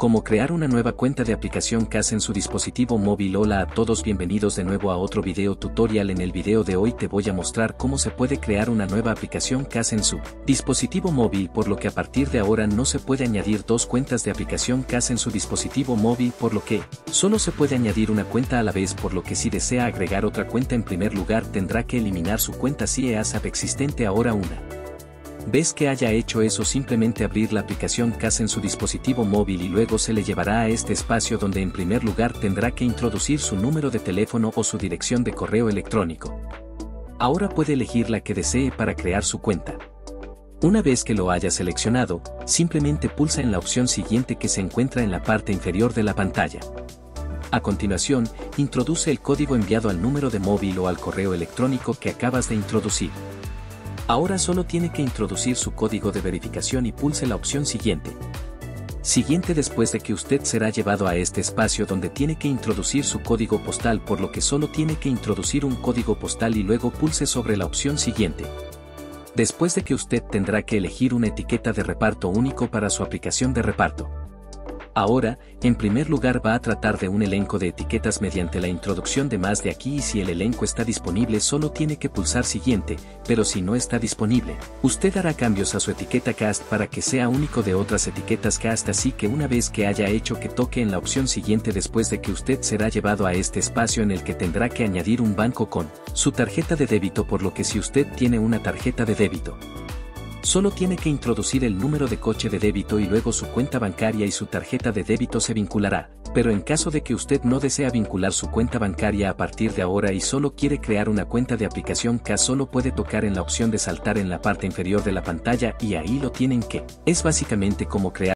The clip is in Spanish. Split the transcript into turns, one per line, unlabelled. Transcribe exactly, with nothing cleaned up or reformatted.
Cómo crear una nueva cuenta de aplicación C A S en su dispositivo móvil. Hola a todos, bienvenidos de nuevo a otro video tutorial. En el video de hoy te voy a mostrar cómo se puede crear una nueva aplicación C A S en su dispositivo móvil, por lo que a partir de ahora no se puede añadir dos cuentas de aplicación C A S en su dispositivo móvil, por lo que solo se puede añadir una cuenta a la vez, por lo que si desea agregar otra cuenta en primer lugar tendrá que eliminar su cuenta si es app existente ahora una. ¿Ves que haya hecho eso? Simplemente abrir la aplicación C A S en su dispositivo móvil y luego se le llevará a este espacio donde en primer lugar tendrá que introducir su número de teléfono o su dirección de correo electrónico. Ahora puede elegir la que desee para crear su cuenta. Una vez que lo haya seleccionado, simplemente pulsa en la opción siguiente que se encuentra en la parte inferior de la pantalla. A continuación, introduce el código enviado al número de móvil o al correo electrónico que acabas de introducir. Ahora solo tiene que introducir su código de verificación y pulse la opción siguiente. Siguiente después de que usted será llevado a este espacio donde tiene que introducir su código postal, por lo que solo tiene que introducir un código postal y luego pulse sobre la opción siguiente. Después de que usted tendrá que elegir una etiqueta de reparto único para su aplicación de reparto. Ahora, en primer lugar va a tratar de un elenco de etiquetas mediante la introducción de más de aquí, y si el elenco está disponible solo tiene que pulsar siguiente, pero si no está disponible, usted hará cambios a su etiqueta cast para que sea único de otras etiquetas cast, así que una vez que haya hecho que toque en la opción siguiente después de que usted será llevado a este espacio en el que tendrá que añadir un banco con su tarjeta de débito, por lo que si usted tiene una tarjeta de débito, solo tiene que introducir el número de coche de débito y luego su cuenta bancaria y su tarjeta de débito se vinculará, pero en caso de que usted no desea vincular su cuenta bancaria a partir de ahora y solo quiere crear una cuenta de aplicación C A S, solo puede tocar en la opción de saltar en la parte inferior de la pantalla y ahí lo tienen que. Es básicamente como crear